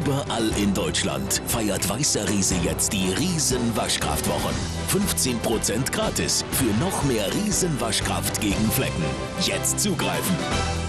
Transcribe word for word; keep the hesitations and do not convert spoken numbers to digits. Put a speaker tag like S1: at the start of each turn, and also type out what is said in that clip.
S1: Überall in Deutschland feiert Weißer Riese jetzt die Riesen-Waschkraftwochen. fünfzehn Prozent gratis für noch mehr Riesen-Waschkraft gegen Flecken. Jetzt zugreifen!